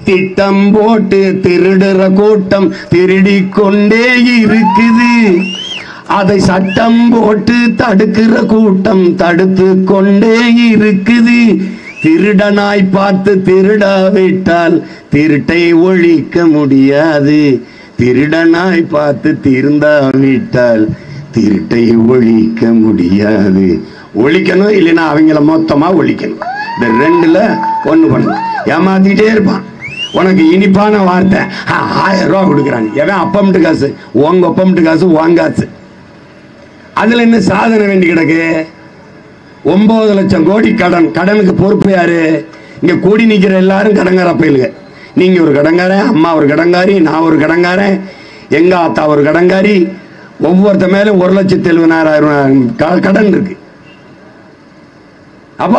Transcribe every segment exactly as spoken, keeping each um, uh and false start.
திட்டம் போட்டு திருடுற கூட்டம் திருடி கொண்டே இருக்குது. அதை சட்டம் போட்டு தடுக்கிற கூட்டம் தடுத்து கொண்டே இருக்குது. திருடனாய் பார்த்து திருடாவிட்டால் திருட்டை ஒழிக்க முடியாது. திருடனாய் பார்த்து திருந்தாவிட்டால் திருட்டை ஒழிக்க முடியாது. ஒழிக்கணும், இல்லைன்னா அவங்கள மொத்தமா ஒழிக்கணும். இந்த ரெண்டுல ஒண்ணு பண்ணணும். ஏமாத்திட்டே இருப்பான். உனக்கு இனிப்பான வார்த்தை, ஆயிரம் ரூபா கொடுக்குறாங்க. எவன் அப்பம்ட்டு காசு? உங்க அப்பம்ட்டு காசு வாங்காச்சு. அதுல என்ன சாதனை வேண்டி கிடக்கு? ஒன்பது லட்சம் கோடி கடன். கடனுக்கு பொறுப்பு யாரு? இங்க கூடி நிக்கிற எல்லாரும் கடங்கார பயிலுங்க. நீங்க ஒரு கடங்காரன், அம்மா ஒரு கடங்காரி, நான் ஒரு கடங்காரன், எங்க ஆத்தா ஒரு கடங்காரி. ஒவ்வொருத்த மேல ஒரு லட்சத்தி எழுபதாயிரம் கடன் இருக்கு. அப்போ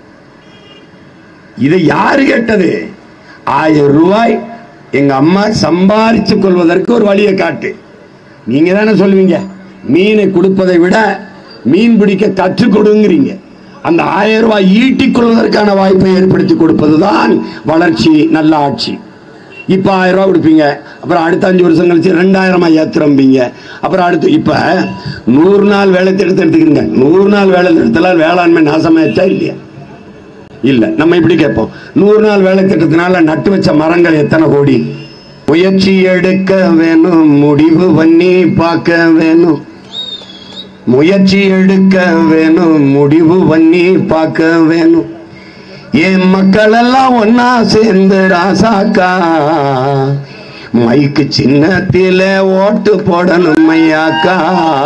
இதை யாரு கேட்டது? ஆயிரம் ரூபாய் எங்க அம்மா சம்பாதிச்சு கொள்வதற்கு ஒரு வழியை காட்டு. நீங்க தானே சொல்லுவீங்க, மீனை கொடுப்பதை விட மீன் பிடிக்க கற்றுக் கொடுங்கிறீங்க. அந்த ஆயிரம் ரூபாய் ஈட்டிக் கொள்வதற்கான வாய்ப்பை ஏற்படுத்தி கொடுப்பதுதான் வளர்ச்சி, நல்ல ஆட்சி. இப்ப ஆயிரம் ரூபாய் கொடுப்பீங்க, அப்புறம் அடுத்த அஞ்சு வருஷம் கழிச்சு ரெண்டாயிரமா ஏத்துறம்பீங்க. அப்புறம் அடுத்து இப்ப நூறு நாள் வேலை திட்டத்தை எடுத்துக்கிறீங்க. நூறு நாள் வேலை திட்டத்தில் வேளாண்மை நாசமாச்சா இல்லையா? இல்ல. நம்ம இப்படி கேட்போம், நூறு நாள் வேலை திட்டத்தினால நட்டு வச்ச மரங்கள் எத்தனை கோடி? முயற்சி எடுக்க வேணும், முடிவு பண்ணி பார்க்க வேணும். முயற்சி எடுக்க வேணும், முடிவு பண்ணி பார்க்க வேணும். என் மக்கள் எல்லாம் ஒன்னா சேர்ந்து ராசாக்கா மைக்கு சின்னத்தில ஓட்டு போடணும் ஐயாக்கா.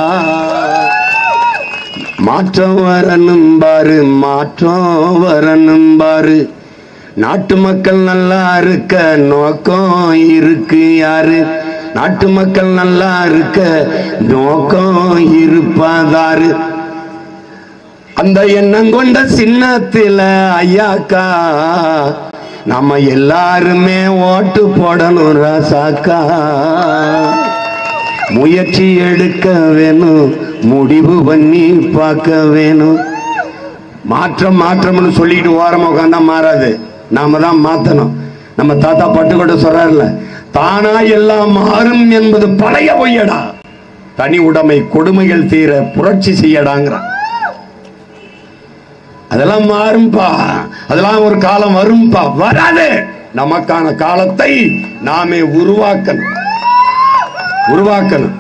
மாற்றம் வரணும் பாரு, மாற்றம் வரணும் பாரு. நாட்டு மக்கள் நல்லா இருக்க நோக்கம் இருக்கு யாரு? நாட்டு மக்கள் நல்லா இருக்க நோக்கம் இருப்பதாரு? அந்த எண்ணம் கொண்ட சின்னத்தில ஐயாக்கா நம்ம எல்லாருமே ஓட்டு போடணும் ராசாக்கா. முயற்சி எடுக்க வேணும், முடிவு பண்ணி பார்க்க வேணும். மாற்றம் மாற்றம்னு சொல்லிட்டு ஓரமா உட்காந்தா மாறாது, நாம தான் மாத்தணும். நம்ம தாத்தா பட்டுக்கோட்டை சொல்றாருல, தானா எல்லாம் மாறும் என்பது பழைய பொய்யடா, தனி உடைமை கொடுமைகள் தீர புரட்சி செய்யடாங்கிறான். அதெல்லாம் மாறும்பா, அதெல்லாம் ஒரு காலம் வரும்பா. வராது. நமக்கான காலத்தை நாமே உருவாக்கணும் உருவாக்கணும்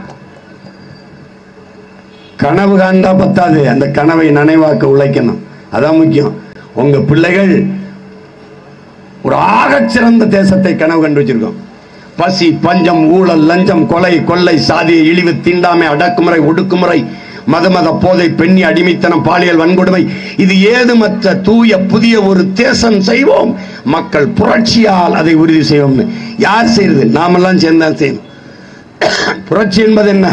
கனவு காண்டா பத்தாது, அந்த கனவை நனைவாக்க உழைக்கணும். அதான் முக்கியம். உங்க பிள்ளைகள் ஒரு ஆகச் சிறந்த தேசத்தை கனவு கண்டு வச்சிருக்கோம். பசி, பஞ்சம், ஊழல், லஞ்சம், கொலை, கொள்ளை, சாதிய இழிவு, தீண்டாமை, அடக்குமுறை, ஒடுக்குமுறை, மத மத போதை, பெண்ணி அடிமைத்தனம், பாலியல் வன்கொடுமை, இது ஏதுமற்ற தூய புதிய ஒரு தேசம் செய்வோம். மக்கள் புரட்சியால் அதை உறுதி செய்வோம். யார் செய்யறது? நாமெல்லாம் சேர்ந்தான் செய்யணும். புரட்சி என்பது என்ன?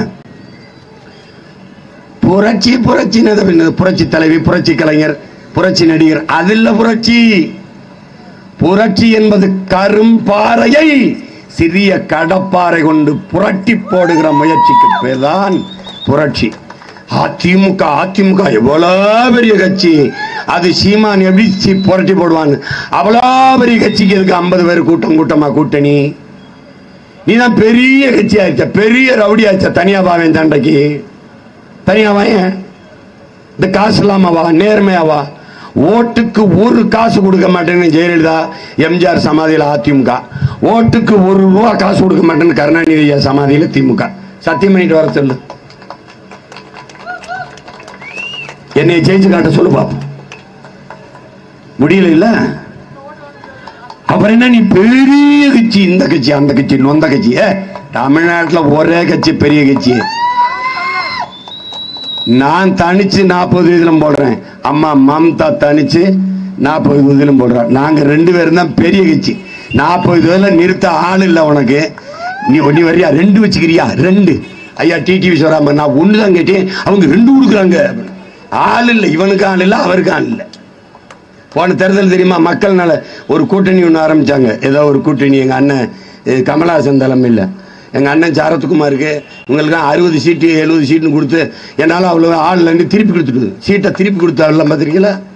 புரட்சி புரட்சி புரட்சி தலைவி, புரட்சி கலைஞர், புரட்சி நடிகர், அதில் புரட்சி. புரட்சி என்பது கரும்பாறையை சிறிய கடப்பாறை கொண்டு புரட்டி போடுகிற முயற்சிக்கு பேர்தான் புரட்சி. அதிமுக அதிமுக எவ்வளவு பெரிய கட்சி, அது சீமான் எப்படி புரட்டி போடுவான்? அவ்வளவு பெரிய கட்சிக்கு எதுக்கு ஐம்பது பேர் கூட்டம் கூட்டமா கூட்டணி? நீதான் பெரிய கட்சி ஆயிடுச்ச, பெரிய ரவுடி ஆயிடுச்ச. தனியா வாவேன் சண்டைக்கு, தனியா வாயன். இந்த காசு இல்லாமவா, நேர்மையாவா? ஓட்டுக்கு ஒரு காசு கொடுக்க மாட்டேன்னு ஜெயலலிதா எம்ஜிஆர் சமாதியில் அதிமுக, ஓட்டுக்கு ஒரு ரூபா காசு கொடுக்க மாட்டேன்னு கருணாநிதி சமாதியில் திமுக. சத்தியம் பண்ணிட்டு வர சொல்லு, என்னை ஜெயிச்சு காட்ட சொல்லு பாப்போம். முடியல இல்ல? அப்புறம் என்ன? நீ பெரிய கட்சி, இந்த கட்சி அந்த கட்சி நொந்த கட்சி. தமிழ்நாட்டில் ஒரே கட்சி பெரிய கட்சி. நான் தனிச்சு நாற்பது விதிலும் போடுறேன், அம்மா மம்தா தனிச்சு நாற்பது விதிலும் போடுறேன். நாங்க ரெண்டு பேரும் தான் பெரிய கட்சி. நாற்பது விதில நிறுத்த ஆள் இல்லை உனக்கு. நீ நீ வரியா? ரெண்டு வச்சுக்கிறியா? ரெண்டு. ஐயா டிடிவி சொல்றாம, நான் ஒண்ணுதான் கேட்டேன், அவங்க ரெண்டு கொடுக்குறாங்க. ஆள் இல்லை, இவனுக்கு ஆள் இல்லை, அவருக்கு ஆள் இல்லை. போன தேர்தல் தெரியுமா, மக்கள் நல ஒரு கூட்டணி ஒன்று ஆரம்பிச்சாங்க. ஏதோ ஒரு கூட்டணி, எங்க அண்ணன் கமலஹாசன் தலைமையில், எங்க அண்ணன் சரத்குமாருக்கு உங்களுக்கு அறுபது சீட்டு எழுபது சீட்டுன்னு கொடுத்து என்னால் அவ்வளோ ஆள் திருப்பி கொடுத்துட்டு சீட்டை திருப்பி கொடுத்தாருல பார்த்துருக்கீங்களா?